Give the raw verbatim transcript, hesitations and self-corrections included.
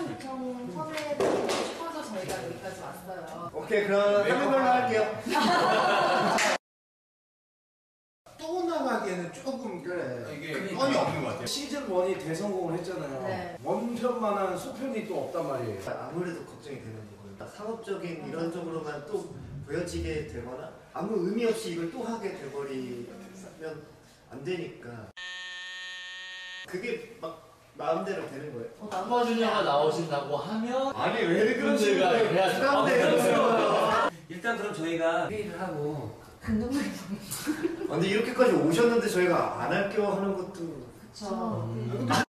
좀 섭외해드리고 싶어서 저희가 여기까지 왔어요. 오케이, 그럼 삼 인 걸로 할게요. 또 나가기에는 조금 그래. 이게 뻔히 없는 것 같아요. 시즌 일이 대성공을 했잖아요. 네. 원편만한 소편이 또 없단 말이에요. 아무래도 걱정이 되는 부분. 상업적인 이런 쪽으로만 또 보여지게 되거나 아무 의미 없이 이걸 또 하게 돼버리면 안 되니까 그게 막 마음대로 되는 거예요. 어, 슈퍼주니어가 나오신다고 하면 아니 왜 그러시는 분들과 거예요? 해야죠. 부담돼요. 일단 그럼 저희가 회의를 하고 긍정적인 아, 근데 이렇게까지 오셨는데 저희가 안 할게요 하는 것도 그쵸. 음.